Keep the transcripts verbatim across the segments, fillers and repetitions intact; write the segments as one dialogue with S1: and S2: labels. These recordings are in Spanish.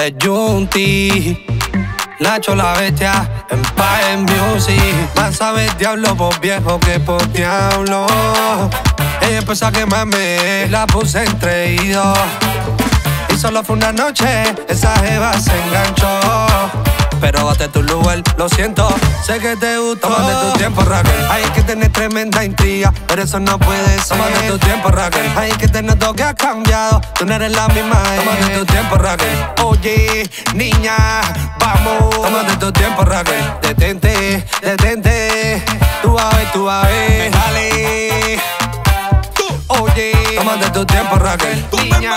S1: Es Junti, Nacho la bestia, Empire Music. Más sabes diablo por viejo que por diablo. Ella empezó a quemarme, la puse entre y dos. Y solo fue una noche, esa jeva se enganchó. Pero bate tu lugar, lo siento, sé que te gustó. Tómate tu tiempo, Raquel. Hay que tener tremenda intriga, pero eso no puede ser. Tómate tu tiempo, Raquel. Hay que te noto que has cambiado, tú no eres la misma. Tómate tu tiempo, Raquel. Oye, niña, vamos. Tómate tu tiempo, Raquel. Detente, detente. Tú vas a ver, tú vas a ver. Dale. Oye, tómate tu tiempo, Raquel. Niña,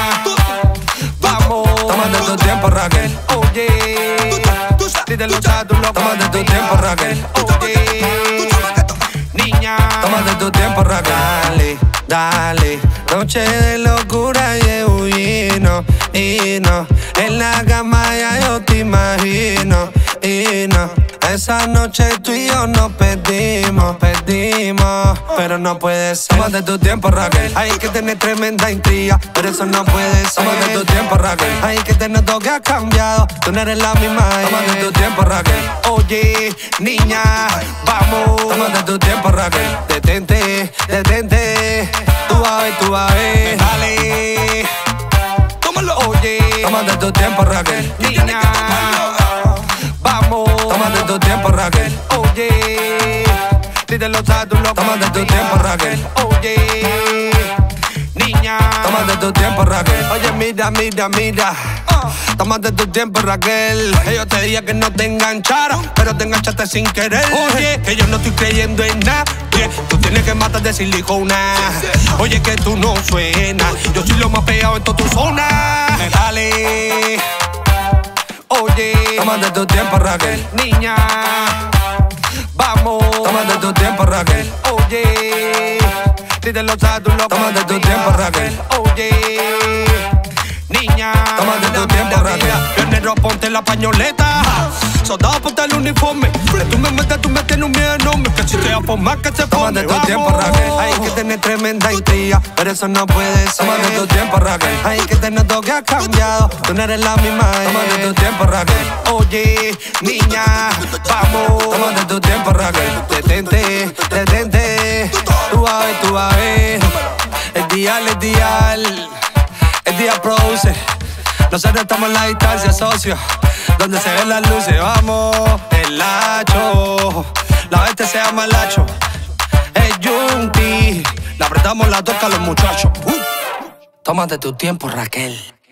S1: vamos. Tómate tu tiempo, Raquel. Oye, si te lo sabes, tú lo tómate tu tiempo, Raquel. Oye, niña, tómate tu tiempo, Raquel. Dale, dale. Noche de locura y de huino, y no. En la cama ya yo te imagino, y no. Esa noche tú y yo nos perdimos, perdimos, pero no puede ser. Tómate tu tiempo, Raquel. Hay que tener tremenda intriga, pero eso no puede ser. Tómate tu tiempo, Raquel. Hay que te noto que has cambiado, tú no eres la misma. Tómate tu tiempo, Raquel. Oye, niña, vamos. Tómate tu tiempo, Raquel. Detente, detente. Tú vas a ver, tú vas a ver. Dale. Tómalo. Oye, tómate tu tiempo, Raquel. Niña, vamos. Tómate tu tiempo, Raquel. Oye, si te lo sabes, tú lo tómate tu tiempo, Raquel. Oye, niña, tómate tu tiempo, Raquel. Oye, mira, mira, mira. Tómate tu tiempo, Raquel. Yo te dije que no te enganchara, pero te enganchaste sin querer. Oye, que yo no estoy creyendo en nada. Tú tienes que matar de silicona. Oye, que tú no suenas. Yo soy lo más pegado en toda tu zona. Dale. Oye, tómate tu tiempo, Raquel. Niña, vamos. Tómate tu tiempo, Raquel. Oye, si te lo sabes, tú lo tómate tu tiempo, Raquel. Oye, niña, tómate tu tiempo, Raquel. Pionero, ponte la pañoleta. Soldado, ponte el uniforme. Que tú me metes, tú me tienes un miedo enorme. Que si te vas por más que se pone. Tómate tu tiempo, Raquel. Hay que tener tremenda intriga, pero eso no puede ser. Tómate tu tiempo, Raquel. Hay que te noto que has cambiado, tú no eres la misma. Tómate tu tiempo, Raquel. Oye, niña, vamos. Tómate tu tiempo, Raquel. Detente, detente. Tú vas a ver, tú vas a ver. El dial, el dial. El día produce. Nosotros estamos en la distancia, socio, donde se ven las luces. Vamos, el Lacho. La bestia se llama Lacho. Es Junti. Le apretamos la toca a los muchachos. Uh. Tómate tu tiempo, Raquel.